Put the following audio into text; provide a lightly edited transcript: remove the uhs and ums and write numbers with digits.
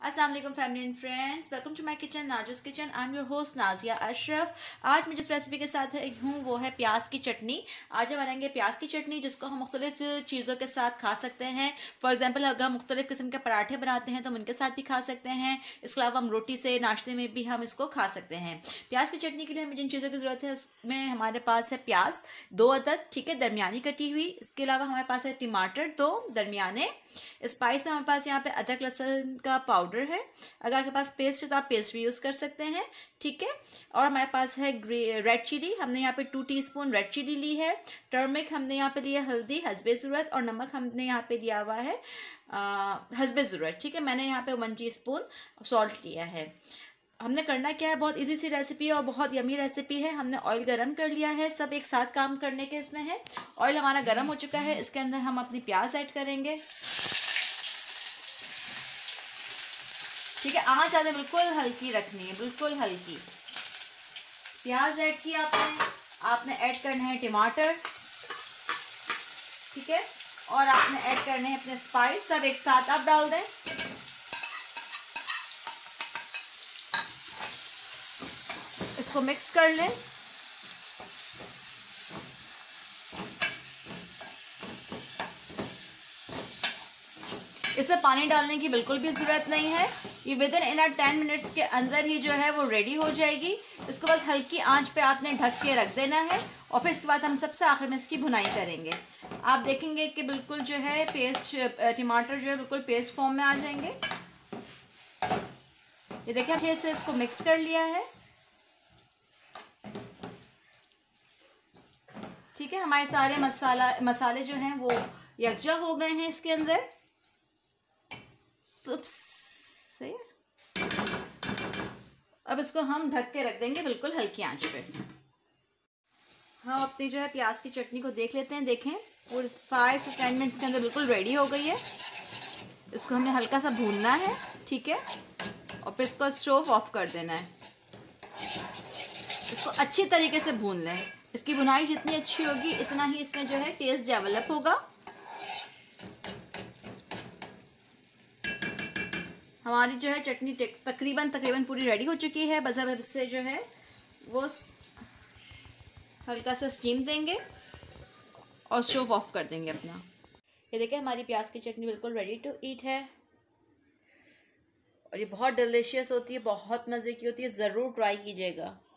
अस्सलाम वालेकुम family and friends, welcome to my kitchen Naju's kitchen. I am your host Nazia Ashraf. आज मैं जिस रेसिपी के साथ हूँ वो है प्याज की चटनी। आज हम बनाएंगे प्याज की चटनी जिसको हम मुख्तलिफ चीज़ों के साथ खा सकते हैं। फॉर एग्जांपल अगर हम मुख्तलिफ किस्म के पराठे बनाते हैं तो हम उनके साथ भी खा सकते हैं। इसके अलावा हम रोटी से नाश्ते में भी हम इसको खा सकते हैं। प्याज की चटनी के लिए हमें जिन चीज़ों की ज़रूरत है उसमें हमारे पास है प्याज 2 अदद, ठीक है, दरमियानी कटी हुई। इसके अलावा हमारे पास है टमाटर 2 दरमियाने। स्पाइस में हमारे पास यहाँ पे अदरक लहसुन का पाउडर है। अगर आपके पास पेस्ट है तो आप पेस्ट भी यूज़ कर सकते हैं, ठीक है। और हमारे पास है रेड चिली, हमने यहाँ पे 2 टीस्पून रेड चिली ली है। टर्मरिक हमने यहाँ पे लिया, हल्दी हस्बे ज़रूरत, और नमक हमने यहाँ पे लिया हुआ है हस्बे ज़रूरत, ठीक है। मैंने यहाँ पे 1 टीस्पून सॉल्ट लिया है। हमने करना क्या है, बहुत इजी सी रेसिपी है और बहुत यमी रेसिपी है। हमने ऑयल गरम कर लिया है, सब एक साथ काम करने के इसमें है। ऑयल हमारा गरम हो चुका है, इसके अंदर हम अपनी प्याज ऐड करेंगे, ठीक है। आँच आने बिल्कुल हल्की रखनी है, बिल्कुल हल्की। प्याज ऐड किया आपने ऐड करना है टमाटर, ठीक है, और आपने ऐड करने हैं अपने स्पाइस, सब एक साथ आप डाल दें। इसको मिक्स कर लें। इसमें पानी डालने की बिल्कुल भी ज़रूरत नहीं है। ये विदिन इन 10 मिनट्स के अंदर ही जो है वो रेडी हो जाएगी। इसको बस हल्की आंच पे आपने ढक के रख देना है और फिर इसके बाद हम सबसे आखिर में इसकी भुनाई करेंगे। आप देखेंगे कि बिल्कुल जो है पेस्ट, टमाटर जो है बिल्कुल पेस्ट फॉर्म में आ जाएंगे। ये देखिए अच्छे से इसको मिक्स कर लिया है, ठीक है। हमारे सारे मसाले जो हैं वो यकजा हो गए हैं इसके अंदर। से अब इसको हम ढक के रख देंगे बिल्कुल हल्की आंच पे। हम अपनी जो है प्याज की चटनी को देख लेते हैं। देखें पूरे 5 से 10 मिनट्स के अंदर बिल्कुल रेडी हो गई है। इसको हमने हल्का सा भूनना है, ठीक है, और फिर इसको स्टोव ऑफ कर देना है। इसको अच्छी तरीके से भून लें। इसकी भुनाई जितनी अच्छी होगी इतना ही इसमें जो है टेस्ट डेवलप होगा। हमारी जो है चटनी तकरीबन पूरी रेडी हो चुकी है। बस अब इससे जो है वो हल्का सा स्टीम देंगे और स्टोव ऑफ कर देंगे अपना। ये देखिए हमारी प्याज की चटनी बिल्कुल रेडी टू ईट है और ये बहुत डिलीशियस होती है, बहुत मज़े की होती है। ज़रूर ट्राई कीजिएगा।